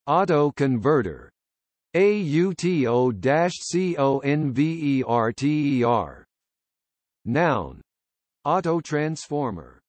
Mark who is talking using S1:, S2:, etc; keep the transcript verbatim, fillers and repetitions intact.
S1: Auto-converter. A U T O C O N V E R T E R. Noun. Auto-transformer.